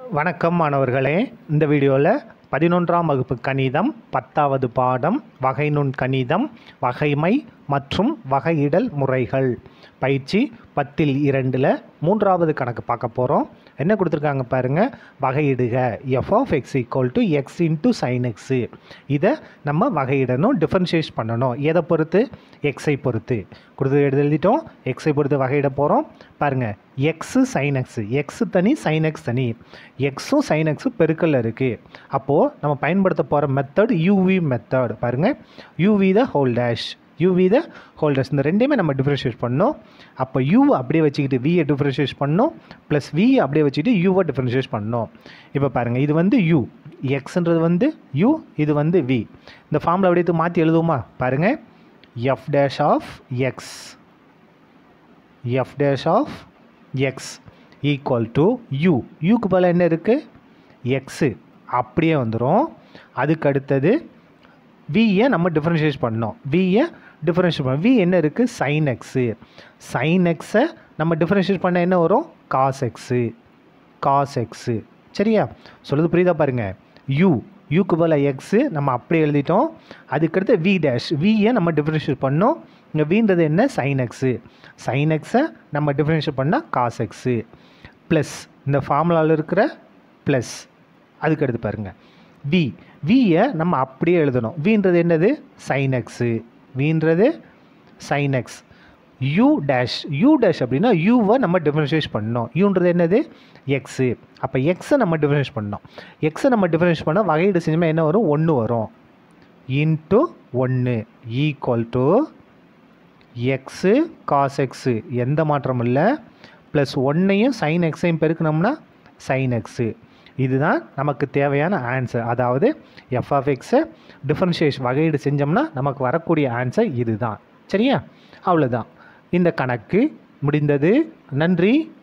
வணக்கம் மாணவர்களே. இந்த வீடியோவில் 11ஆம் வகுப்பு கணிதம் 10வது பாடம் வகைநுண் கணிதம் வகைமை மற்றும் வகையிடல் முறைகள் பயிற்சி 10ல் 2ல் 3வது கணக்கு பார்க்க போகிறோம். என்ன கொடுத்துருக்காங்க பாருங்கள், வகையிடுக f of x equal to x into sin x. இதை நம்ம வகையிடணும், டிஃபரன்ஷியேட் பண்ணணும். எதை பொறுத்து? எக்ஸை பொறுத்து கொடுத்து எழுதிட்டோம். எக்ஸை பொறுத்து வகையிட போகிறோம். பாருங்கள், எக்ஸு சைன் எக்ஸு, எக்ஸு தனி சைன் எக்ஸ் தனி, எக்ஸும் சைன் எக்ஸும் பெருக்கல்ல இருக்குது. அப்போது நம்ம பயன்படுத்த போகிற மெத்தட் யூவி மெத்தட். பாருங்கள், uv the whole dash, uv the whole dash, இந்த ரெண்டையுமே நம்ம டிஃபரன்ஷியேட் பண்ணோம். அப்போ யூ அப்படியே வச்சுக்கிட்டு வியை டிஃபரன்ஷியேட் பண்ணோம், ப்ளஸ் வி அப்படியே வச்சுக்கிட்டு யூவை டிஃபரன்ஷியேட் பண்ணோம். இப்போ பாருங்கள், இது வந்து யூ, எக்ஸுன்றது வந்து யூ, இது வந்து வி. இந்த ஃபார்மில் அப்படியே மாற்றி எழுதுவோமா? பாருங்கள், f dash of x, f dash of x equal to u. யூக்கு பதிலாக என்ன இருக்குது? எக்ஸு அப்படியே வந்துடும். அதுக்கு அடுத்தது வியை நம்ம டிஃபரன்ஷியேட் பண்ணோம், வியை டிஃபரன்ஷியேட் பண்ணோம். வி என்ன இருக்குது? Sign x. சைன் எக்ஸை நம்ம டிஃபரன்ஷியேட் பண்ண என்ன வரும்? Cos x, cos x. சரியா? சொல்லுது புரியுதா? பாருங்கள், யூ, யூக்கு பதிலாக எக்ஸு நம்ம அப்படியே எழுதிட்டோம். அதுக்கடுத்து வி டேஷ், வியை நம்ம டிஃபரன்ஷியேட் பண்ணோம். இங்கே வீன்றது என்ன? Sign x. சைன் எக்ஸை நம்ம டிஃபரன்ஷியேட் பண்ணால் காஸ் எக்ஸு ப்ளஸ் இந்த ஃபார்முலாவில் இருக்கிற ப்ளஸ். அதுக்கடுத்து பாருங்கள், வி, வியை நம்ம அப்படியே எழுதணும். வீன்றது என்னது? சைன் எக்ஸு, வீன்றது sine x. U dash, u dash அப்படின்னா யூவை நம்ம டிஃபரன்ஷியேட் பண்ணோம். யூன்றது என்னது? எக்ஸு. அப்போ எக்ஸை நம்ம டிஃபரன்ஷியேட் பண்ணோம். எக்ஸை நம்ம டிஃபரன்ஷியேட் பண்ணால் வகையீடு செஞ்சோம்னா என்ன வரும்? 1 வரும். Into 1 equal to x cos x, எந்த மாற்றமும் இல்லை, ப்ளஸ் 1ஐயும் சைன் எக்ஸையும் பெருக்கணும்னா சைன் எக்ஸு. இதுதான் நமக்கு தேவையான ஆன்சர். அதாவது எஃப் ஆஃப் எக்ஸை டிஃபரன்ஷியேஷன் வகையீடு செஞ்சோம்னா நமக்கு வரக்கூடிய ஆன்சர் இதுதான். சரியா? அவ்வளோதான், இந்த கணக்கு முடிந்தது. நன்றி.